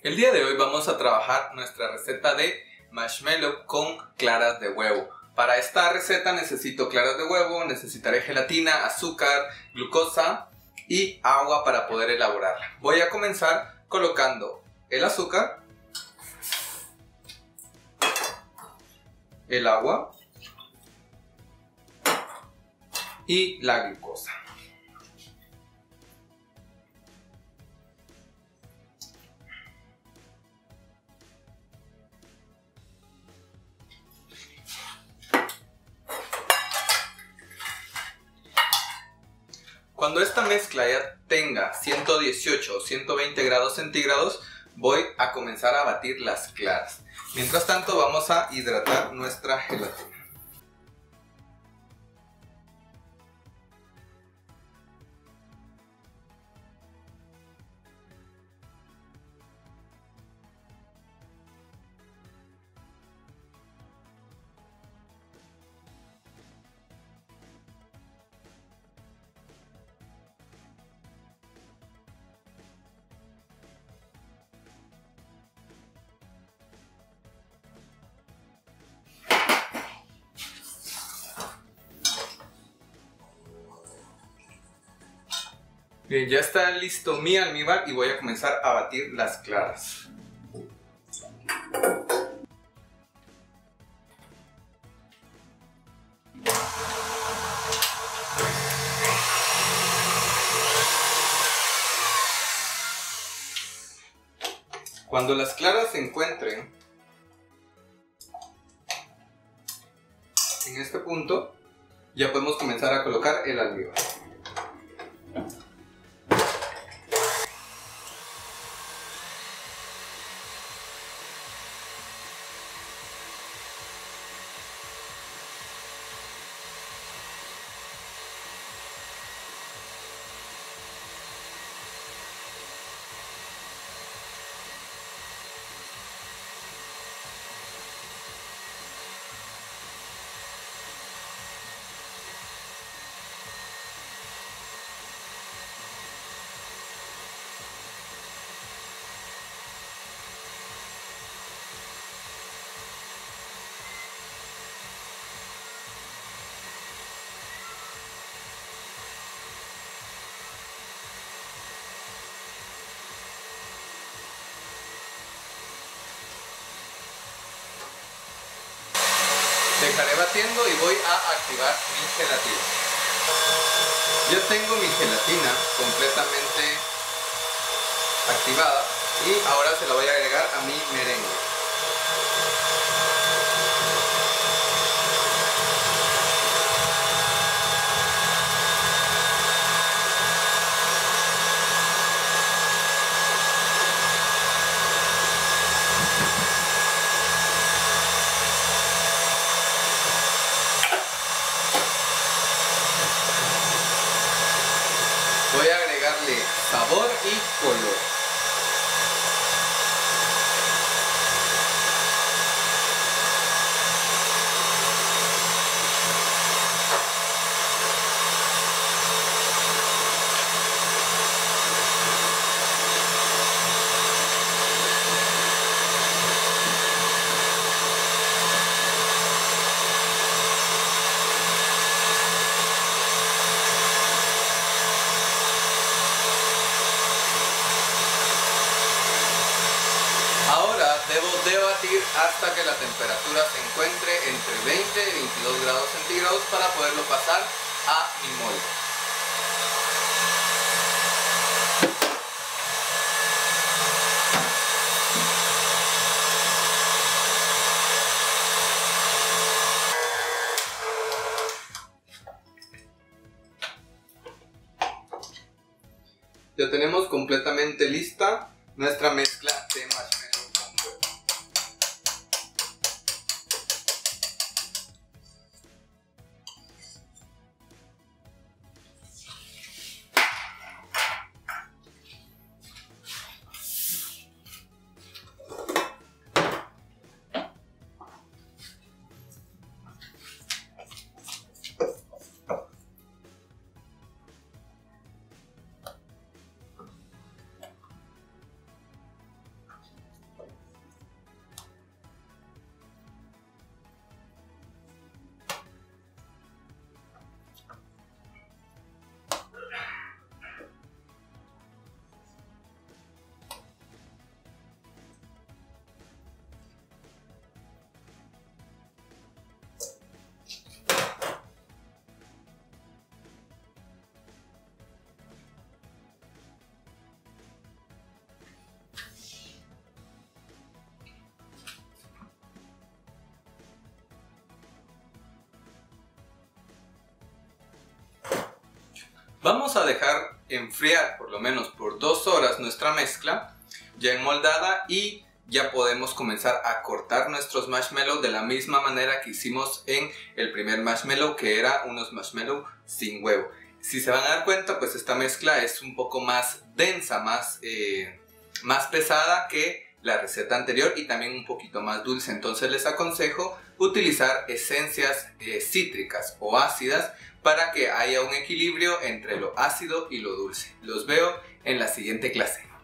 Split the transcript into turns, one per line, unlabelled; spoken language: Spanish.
El día de hoy vamos a trabajar nuestra receta de marshmallow con claras de huevo. Para esta receta necesito claras de huevo, necesitaré gelatina, azúcar, glucosa y agua para poder elaborarla. Voy a comenzar colocando el azúcar, el agua y la glucosa. Cuando esta mezcla ya tenga 118 o 120 grados centígrados, voy a comenzar a batir las claras. Mientras tanto vamos a hidratar nuestra gelatina. Bien, ya está listo mi almíbar y voy a comenzar a batir las claras. Cuando las claras se encuentren en este punto, ya podemos comenzar a colocar el almíbar. Dejaré batiendo y voy a activar mi gelatina. Ya tengo mi gelatina completamente activada y ahora se la voy a agregar a mi merengue. Voy a agregarle sabor y color. Ahora debo de batir hasta que la temperatura se encuentre entre 20 y 22 grados centígrados para poderlo pasar a mi molde. Ya tenemos completamente lista nuestra mezcla de marshmallow con huevo. Vamos a dejar enfriar por lo menos por 2 horas nuestra mezcla ya enmoldada y ya podemos comenzar a cortar nuestros marshmallows de la misma manera que hicimos en el primer marshmallow, que era unos marshmallows sin huevo. Si se van a dar cuenta, pues esta mezcla es un poco más densa, más pesada que la receta anterior y también un poquito más dulce. Entonces les aconsejo utilizar esencias cítricas o ácidas para que haya un equilibrio entre lo ácido y lo dulce. Los veo en la siguiente clase.